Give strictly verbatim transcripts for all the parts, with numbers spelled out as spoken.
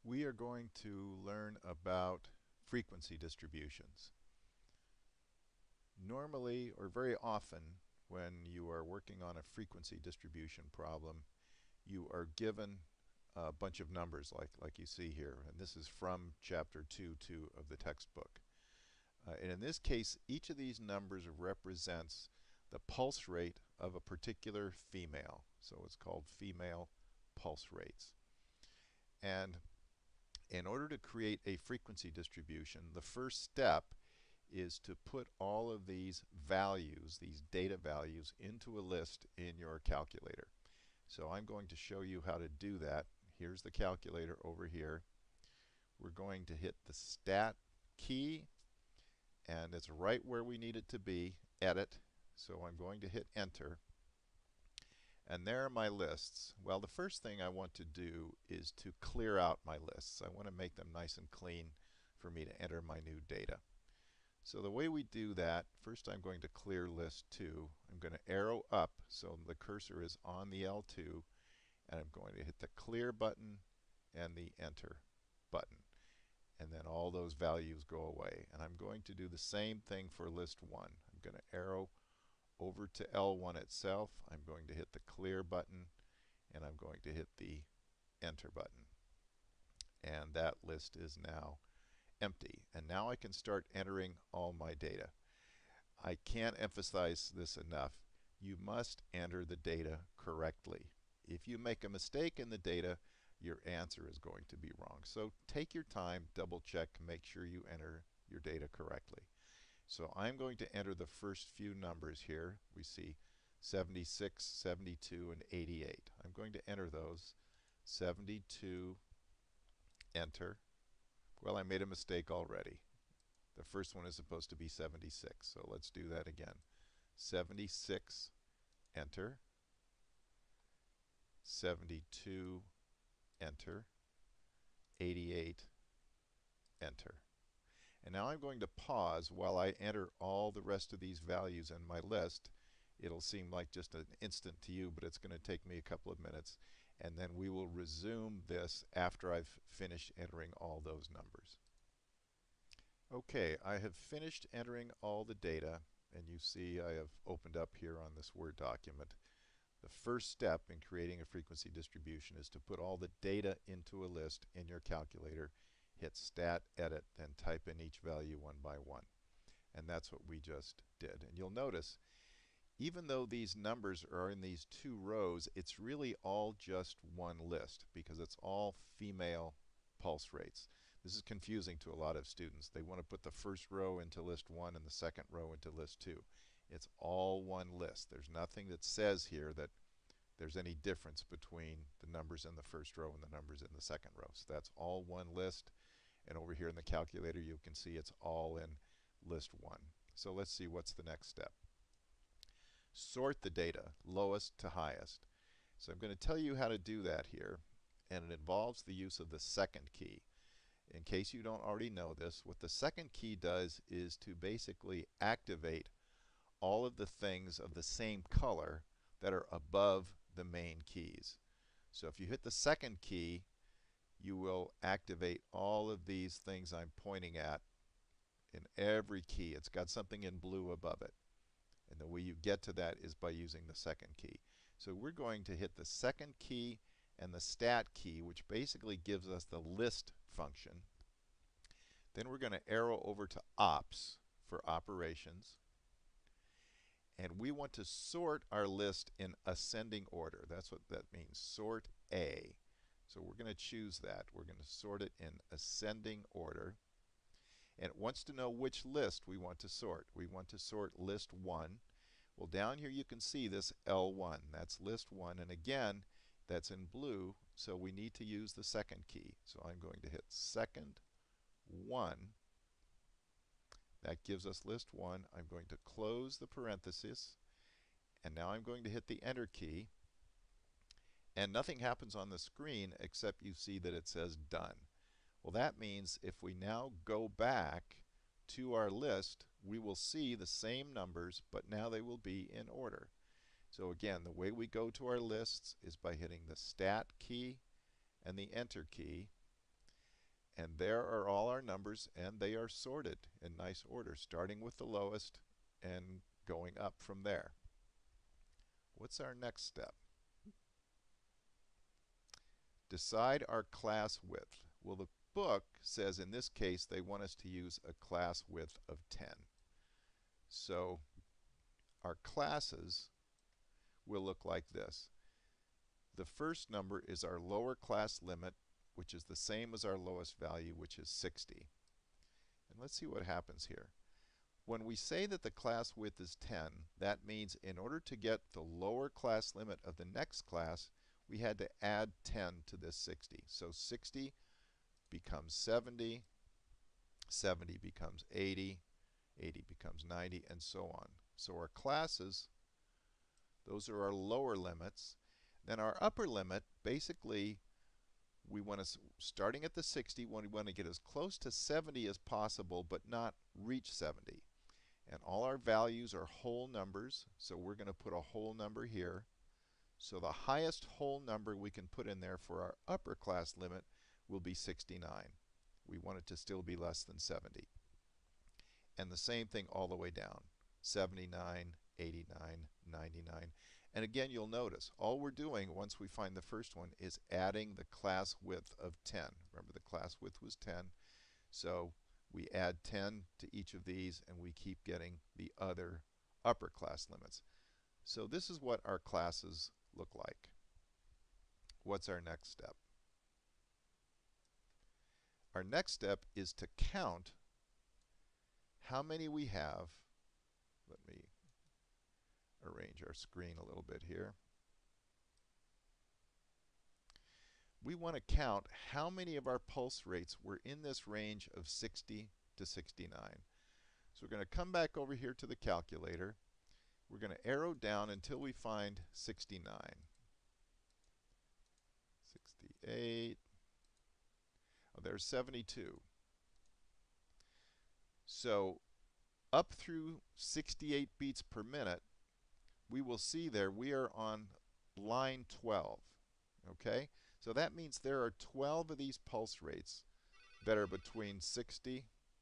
We are going to learn about frequency distributions. Normally, or very often, when you are working on a frequency distribution problem, you are given a bunch of numbers like, like you see here. And this is from chapter two two of the textbook. Uh, and in this case, each of these numbers represents the pulse rate of a particular female. So it's called female pulse rates. And in order to create a frequency distribution, the first step is to put all of these values, these data values, into a list in your calculator. So I'm going to show you how to do that. Here's the calculator over here. We're going to hit the Stat key, and it's right where we need it to be, Edit. So I'm going to hit Enter. And there are my lists. Well, the first thing I want to do is to clear out my lists. I want to make them nice and clean for me to enter my new data. So the way we do that, first I'm going to clear list two. I'm going to arrow up so the cursor is on the L two, and I'm going to hit the clear button and the enter button. And then all those values go away. And I'm going to do the same thing for list one. I'm going to arrow over to L one itself. I'm going to hit the clear button, and I'm going to hit the enter button. And that list is now empty. And now I can start entering all my data. I can't emphasize this enough. You must enter the data correctly. If you make a mistake in the data, your answer is going to be wrong. So take your time, double check, make sure you enter your data correctly. So I'm going to enter the first few numbers here. We see seventy-six, seventy-two, and eighty-eight. I'm going to enter those. seventy-two, enter. Well, I made a mistake already. The first one is supposed to be seventy-six, so let's do that again. seventy-six, enter. seventy-two, enter. eighty-eight, enter. And now I'm going to pause while I enter all the rest of these values in my list. It'll seem like just an instant to you, but it's going to take me a couple of minutes. And then we will resume this after I've finished entering all those numbers. Okay, I have finished entering all the data, and you see I have opened up here on this Word document. The first step in creating a frequency distribution is to put all the data into a list in your calculator. Hit Stat, Edit, then type in each value one by one. And that's what we just did. And you'll notice, even though these numbers are in these two rows, it's really all just one list because it's all female pulse rates. This is confusing to a lot of students. They want to put the first row into list one and the second row into list two. It's all one list. There's nothing that says here that there's any difference between the numbers in the first row and the numbers in the second row. So that's all one list. And over here in the calculator, you can see it's all in list one. So let's see what's the next step. Sort the data, lowest to highest. So I'm going to tell you how to do that here. And it involves the use of the second key. In case you don't already know this, what the second key does is to basically activate all of the things of the same color that are above the main keys. So if you hit the second key, you will activate all of these things I'm pointing at in every key. It's got something in blue above it. And the way you get to that is by using the second key. So we're going to hit the second key and the Stat key, which basically gives us the list function. Then we're going to arrow over to Ops for operations. And we want to sort our list in ascending order. That's what that means, sort A. So we're going to choose that. We're going to sort it in ascending order. And it wants to know which list we want to sort. We want to sort list one. Well, down here you can see this L one. That's list one. And again, that's in blue, so we need to use the second key. So I'm going to hit second one. That gives us list one. I'm going to close the parenthesis, and now I'm going to hit the Enter key. And nothing happens on the screen except you see that it says Done. Well, that means if we now go back to our list, we will see the same numbers, but now they will be in order. So again, the way we go to our lists is by hitting the Stat key and the Enter key. And there are all our numbers, and they are sorted in nice order, starting with the lowest and going up from there. What's our next step? Decide our class width. Well, the book says in this case they want us to use a class width of ten. So our classes will look like this. The first number is our lower class limit, which is the same as our lowest value, which is sixty. And let's see what happens here. When we say that the class width is ten, that means in order to get the lower class limit of the next class, we had to add ten to this sixty. So sixty becomes seventy, seventy becomes eighty, eighty becomes ninety, and so on. So our classes, those are our lower limits. Then our upper limit, basically, we want to, starting at the sixty, we want to get as close to seventy as possible, but not reach seventy. And all our values are whole numbers, so we're going to put a whole number here. So the highest whole number we can put in there for our upper class limit will be sixty-nine. We want it to still be less than seventy. And the same thing all the way down. seventy-nine, eighty-nine, ninety-nine. And again, you'll notice, all we're doing once we find the first one is adding the class width of ten. Remember, the class width was ten. So we add ten to each of these, and we keep getting the other upper class limits. So this is what our classes look like. What's our next step? Our next step is to count how many we have. Let me arrange our screen a little bit here. We want to count how many of our pulse rates were in this range of sixty to sixty-nine. So we're going to come back over here to the calculator. We're going to arrow down until we find sixty-nine. sixty-eight. Oh, there's seventy-two. So up through sixty-eight beats per minute, we will see there we are on line twelve. Okay? So that means there are twelve of these pulse rates that are between sixty.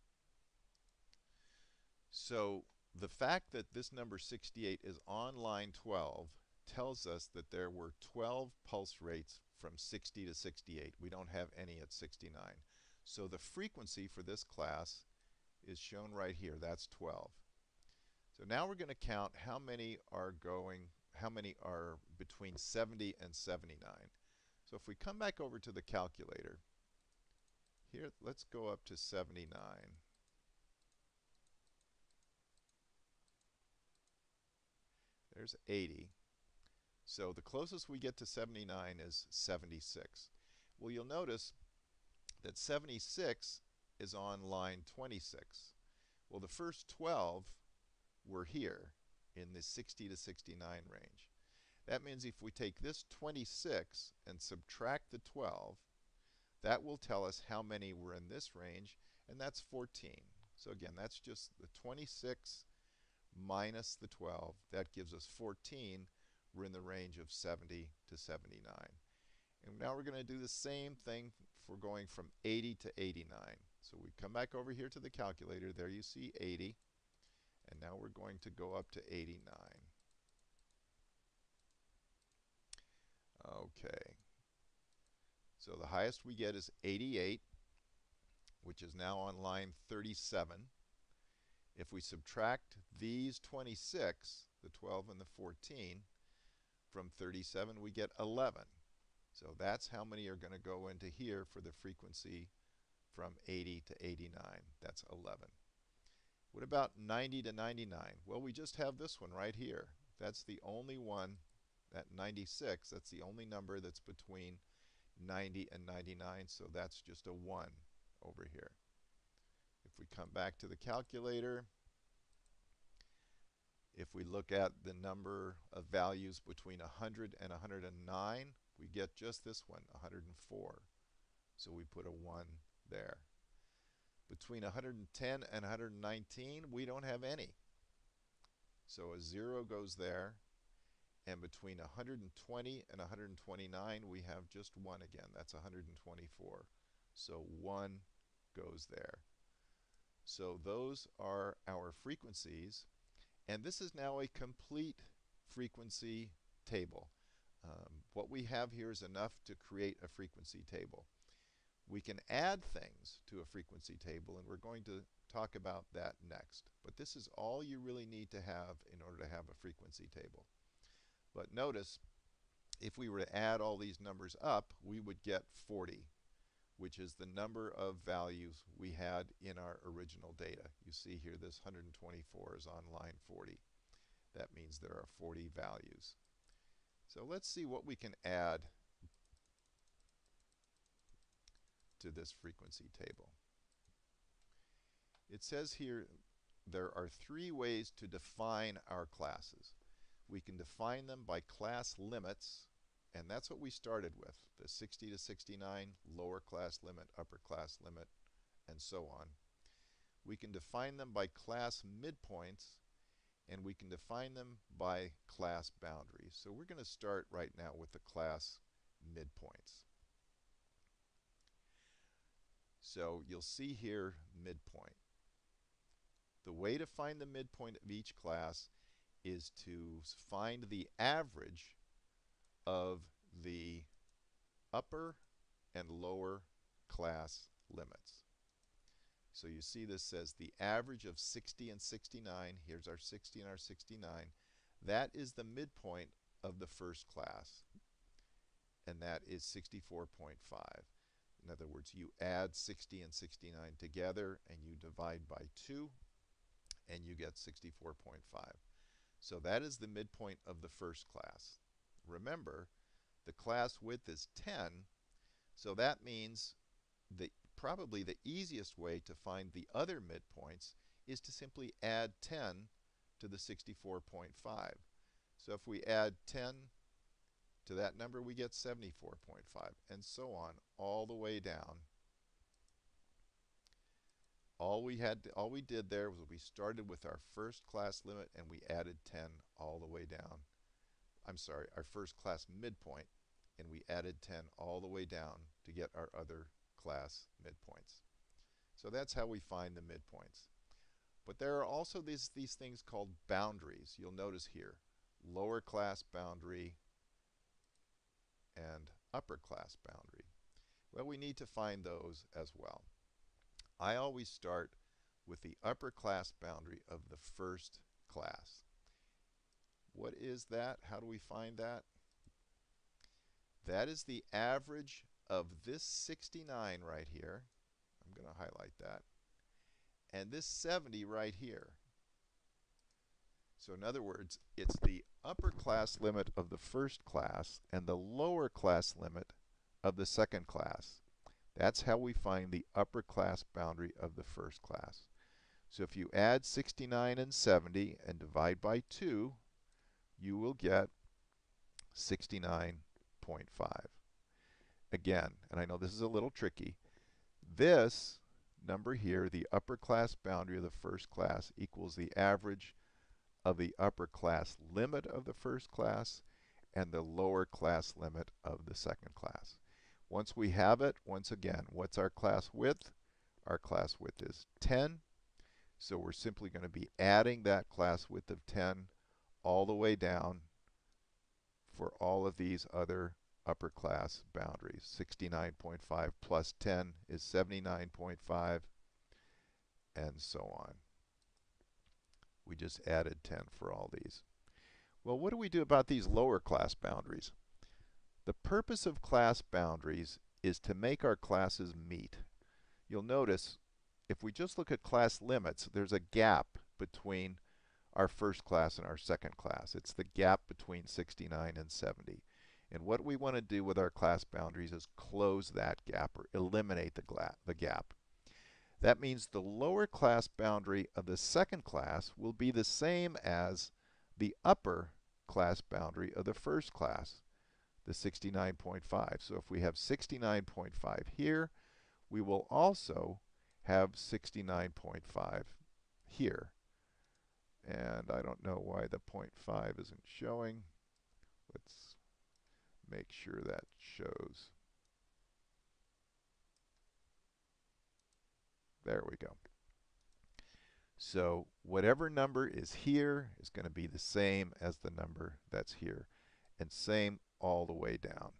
So the fact that this number sixty-eight is on line twelve tells us that there were twelve pulse rates from sixty to sixty-eight. We don't have any at sixty-nine. So the frequency for this class is shown right here. That's twelve. So now we're going to count how many are going, how many are between seventy and seventy-nine. So if we come back over to the calculator, here, let's go up to seventy-nine. There's eighty. So the closest we get to seventy-nine is seventy-six. Well, you'll notice that seventy-six is on line twenty-six. Well, the first twelve were here in the sixty to sixty-nine range. That means if we take this twenty-six and subtract the twelve, that will tell us how many were in this range, and that's fourteen. So again, that's just the twenty-six minus the twelve. That gives us fourteen. We're in the range of seventy to seventy-nine. And now we're going to do the same thing for going from eighty to eighty-nine. So we come back over here to the calculator. There you see eighty. And now we're going to go up to eighty-nine. Okay. So the highest we get is eighty-eight, which is now on line thirty-seven. If we subtract these twenty-six, the twelve and the fourteen, from thirty-seven, we get eleven. So that's how many are going to go into here for the frequency from eighty to eighty-nine. That's eleven. What about ninety to ninety-nine? Well, we just have this one right here. That's the only one, that ninety-six, that's the only number that's between ninety and ninety-nine, so that's just a one over here. If we come back to the calculator, if we look at the number of values between one hundred and one hundred nine, we get just this one, one hundred four. So we put a one there. Between one hundred ten and one hundred nineteen, we don't have any. So a zero goes there. And between one hundred twenty and one hundred twenty-nine, we have just one again. That's one hundred twenty-four. So one goes there. So those are our frequencies. And this is now a complete frequency table. Um, what we have here is enough to create a frequency table. We can add things to a frequency table, and we're going to talk about that next. But this is all you really need to have in order to have a frequency table. But notice, if we were to add all these numbers up, we would get forty, which is the number of values we had in our original data. You see here this one hundred twenty-four is on line forty. That means there are forty values. So let's see what we can add to this frequency table. It says here there are three ways to define our classes. We can define them by class limits, and that's what we started with, the sixty to sixty-nine, lower class limit, upper class limit, and so on. We can define them by class midpoints, and we can define them by class boundaries. So we're going to start right now with the class midpoints. So you'll see here midpoint. The way to find the midpoint of each class is to find the average of the upper and lower class limits. So you see this says the average of sixty and sixty-nine. Here's our sixty and our sixty-nine. That is the midpoint of the first class, and that is sixty-four point five. In other words, you add sixty and sixty-nine together and you divide by two and you get sixty-four point five. So that is the midpoint of the first class. Remember, the class width is ten, so that means the probably the easiest way to find the other midpoints is to simply add ten to the sixty-four point five. So if we add ten to that number, we get seventy-four point five, and so on, all the way down. All we had, to, all we did there was we started with our first class limit and we added ten all the way down. I'm sorry, our first class midpoint, and we added ten all the way down to get our other class midpoints. So that's how we find the midpoints. But there are also these, these things called boundaries. You'll notice here, lower class boundary and upper class boundary. Well, we need to find those as well. I always start with the upper class boundary of the first class. What is that? How do we find that? That is the average of this sixty-nine right here. I'm going to highlight that. And this seventy right here. So in other words, it's the upper class limit of the first class and the lower class limit of the second class. That's how we find the upper class boundary of the first class. So if you add sixty-nine and seventy and divide by two, you will get sixty-nine point five. Again, and I know this is a little tricky, this number here, the upper class boundary of the first class, equals the average of the upper class limit of the first class and the lower class limit of the second class. Once we have it, once again, what's our class width? Our class width is ten. So we're simply going to be adding that class width of ten all the way down for all of these other upper class boundaries. sixty-nine point five plus ten is seventy-nine point five, and so on. We just added ten for all these. Well, what do we do about these lower class boundaries? The purpose of class boundaries is to make our classes meet. You'll notice if we just look at class limits, there's a gap between our first class and our second class. It's the gap between sixty-nine and seventy. And what we want to do with our class boundaries is close that gap or eliminate the, the gap. That means the lower class boundary of the second class will be the same as the upper class boundary of the first class, the sixty-nine point five. So if we have sixty-nine point five here, we will also have sixty-nine point five here. And I don't know why the zero point five isn't showing. Let's make sure that shows. There we go. So whatever number is here is going to be the same as the number that's here, and same all the way down.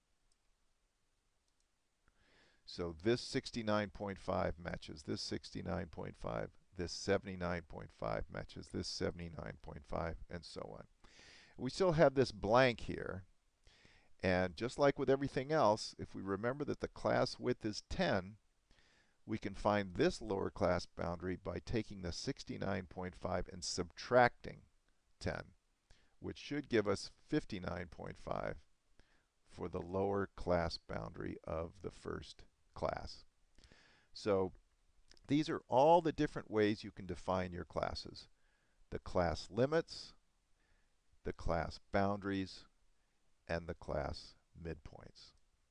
So this sixty-nine point five matches this sixty-nine point five, this seventy-nine point five matches this seventy-nine point five, and so on. We still have this blank here, and just like with everything else, if we remember that the class width is ten, we can find this lower class boundary by taking the sixty-nine point five and subtracting ten, which should give us fifty-nine point five for the lower class boundary of the first class. So these are all the different ways you can define your classes: the class limits, the class boundaries, and the class midpoints.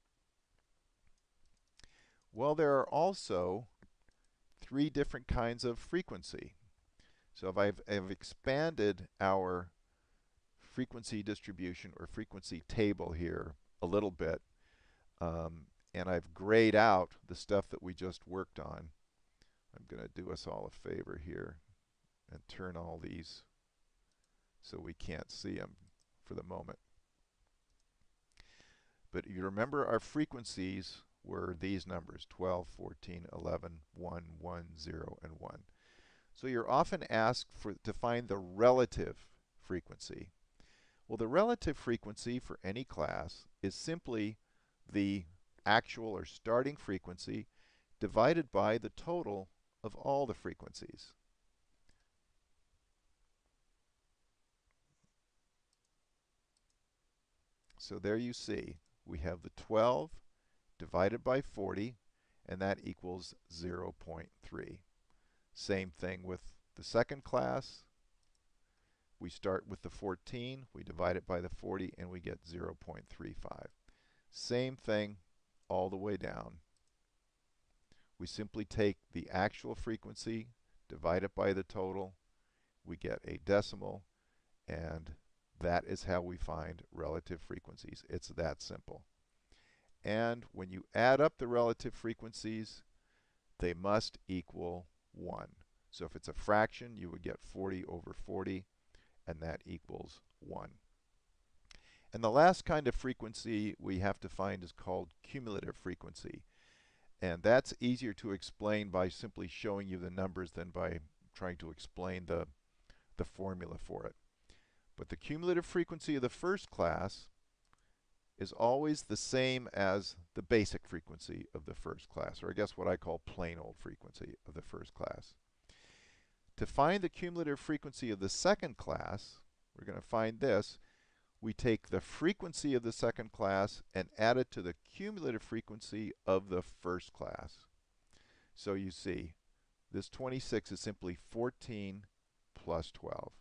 Well, there are also three different kinds of frequency. So if I've, I've expanded our frequency distribution or frequency table here a little bit, um, and I've grayed out the stuff that we just worked on. I'm going to do us all a favor here and turn all these so we can't see them for the moment. But you remember our frequencies were these numbers: twelve, fourteen, eleven, one, one, zero, and one. So you're often asked for, to find the relative frequency. Well, the relative frequency for any class is simply the actual or starting frequency divided by the total of all the frequencies. So there you see, we have the twelve divided by forty, and that equals zero point three. Same thing with the second class. We start with the fourteen, we divide it by the forty, and we get zero point three five. Same thing all the way down. We simply take the actual frequency, divide it by the total, we get a decimal, and that is how we find relative frequencies. It's that simple. And when you add up the relative frequencies, they must equal one. So if it's a fraction, you would get forty over forty, and that equals one. And the last kind of frequency we have to find is called cumulative frequency. And that's easier to explain by simply showing you the numbers than by trying to explain the, the formula for it. But the cumulative frequency of the first class is always the same as the basic frequency of the first class, or I guess what I call plain old frequency of the first class. To find the cumulative frequency of the second class, we're going to find this. We take the frequency of the second class and add it to the cumulative frequency of the first class. So you see, this twenty-six is simply fourteen plus twelve.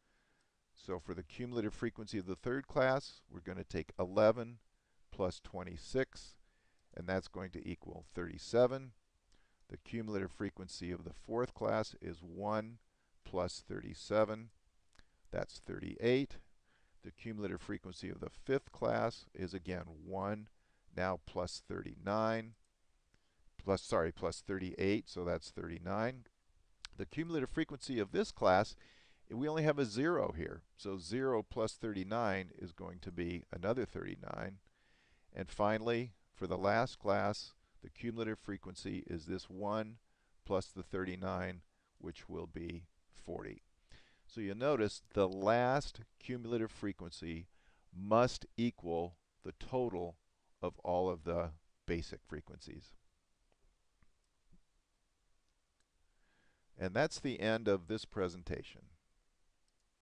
So for the cumulative frequency of the third class, we're going to take eleven plus twenty-six, and that's going to equal thirty-seven. The cumulative frequency of the fourth class is one plus thirty-seven. That's thirty-eight. The cumulative frequency of the fifth class is again one, now plus thirty-nine. Plus, sorry, plus thirty-eight, so that's thirty-nine. The cumulative frequency of this class, we only have a zero here. So zero plus thirty-nine is going to be another thirty-nine. And finally, for the last class, the cumulative frequency is this one plus the thirty-nine, which will be forty. So you'll notice the last cumulative frequency must equal the total of all of the basic frequencies. And that's the end of this presentation.